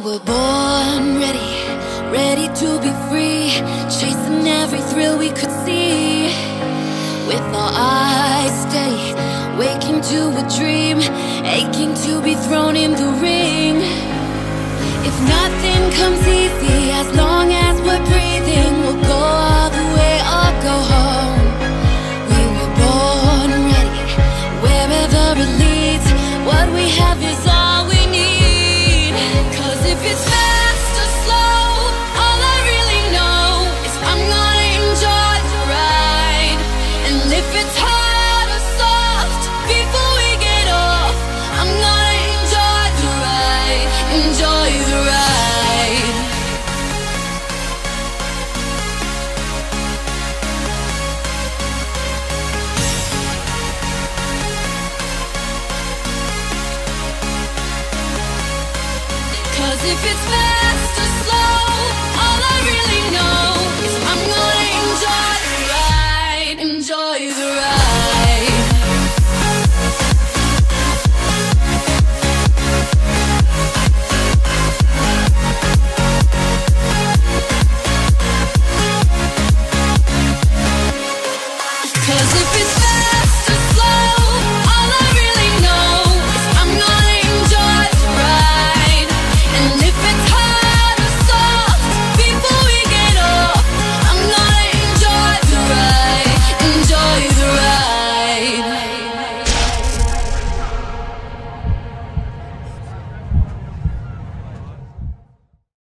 were born ready, ready to be free, chasing every thrill we could see. With our eyes steady, waking to a dream, aching to be thrown in the ring. If nothing comes easy, as long as we're breathing, we'll go all the way or go home. We were born ready, wherever it leads, what we have is all we need. 'Cause if it's fast or slow, all I really know is I'm gonna enjoy the ride. And if it's hard or soft, before we get off, I'm gonna enjoy the ride, enjoy the ride. 'Cause if it's fast or slow, all I really know is I'm gonna enjoy the ride, enjoy the ride. 'Cause if it's fast